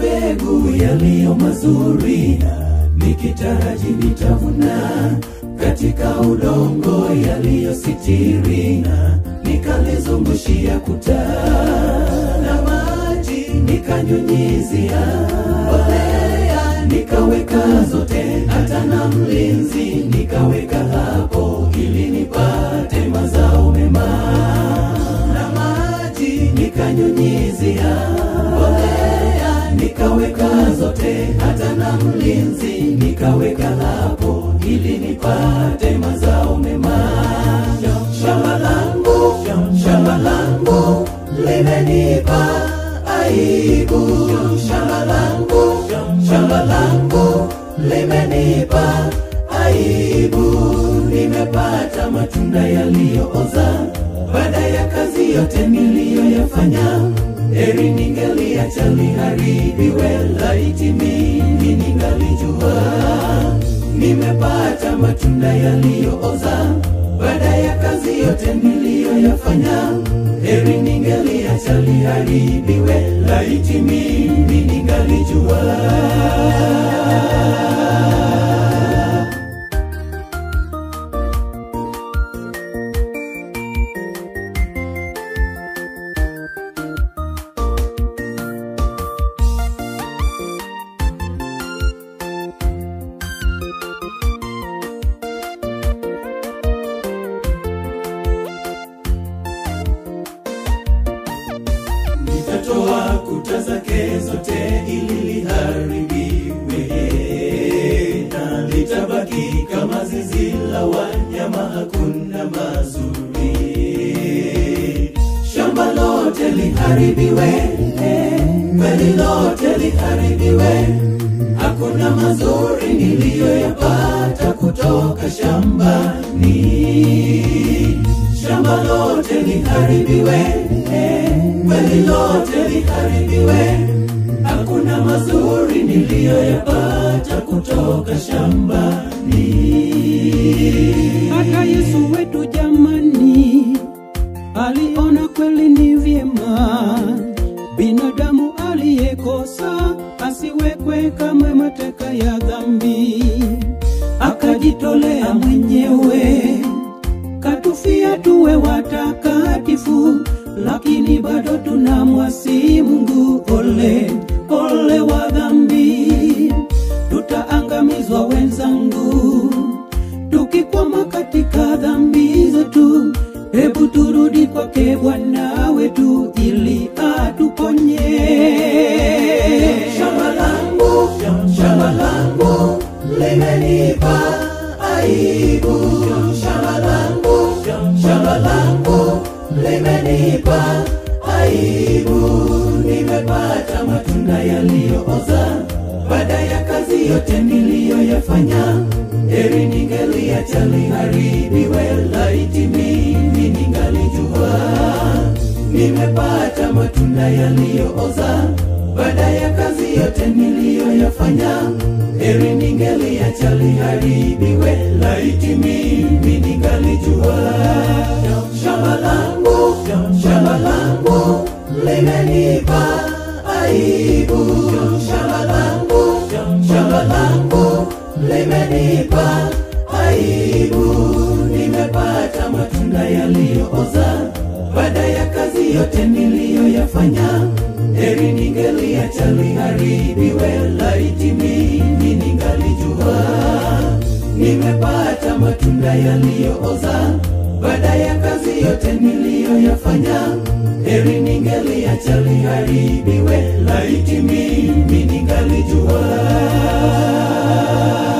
mbegu yaliyo mazuri, nikitaraji nitavuna katika udongo yaliyositiri, nikalizungushia kuta na maji nikanyunyizia, mbolea nikaweka zote, hata na mlinzi nikaweka hapo ili nipate mazao mema. Na maji nikanyunyizia, mbolea nikaweka zote, hata na mlinzi nikaweka hapo ili nipate mazao mema. Shamba langu limenipa aibu, shamba langu limenipa aibu. Nimepata matunda yaliyooza baada ya kazi yote niliyoyafanya. Heri ningeliacha liharibiwe, laiti mimi ningalijua. Nimepata matunda yaliyooza baada ya kazi yote niliyoyafanya. Heri ningeliacha liharibiwe, laiti mimi ningalijua. Nitatoa kuta zake zote ili liharibiwe, na litabaki kama zizi la wanyama, hakuna mazuri. Shamba lote liharibiwe, kweli lote liharibiwe, hakuna mazuri niliyoyapata kutoka shambani. Shamba lote liharibiwe, kweli lote liharibiwe, hakuna mazuri niliyoyapata kutoka shambani. Hata Yesu wetu jamani, aliona kweli ni vyema binadamu aliyekosa asiwekwe kama mateka ya dhambi. Akajitolea mwenyewe, katufia tuwe watakatifu, lakini bado tunamwasi Mungu. Ole wa dhambi, tutaangamizwa wenzangu tukikwama katika dhambi zetu. Hebu turudi kwake Bwana wetu ili atuponye. Shamba langu limenipa aibu, shamba langu limenipa aibu. Nimepata matunda yaliyooza baada ya kazi yote niliyoyafanya. Heri ningeliacha liharibiwe, laiti mimi ningalijua. Nimepata matunda yaliyooza baada ya kazi yote niliyoyafanya. Heri ningeliacha liharibiwe, laiti mimi ningalijua. Shamba langu limenipa aibu, shamba langu limenipa aibu. Nimepata matunda yaliyooza baada ya kazi yote niliyoyafanya. Heri ningeliacha liharibiwe, laiti mimi ningalijua. Nimepata matunda yaliyooza baada ya kazi yote niliyoyafanya. Heri ningeliacha liharibiwe, laiti mimi ningalijua.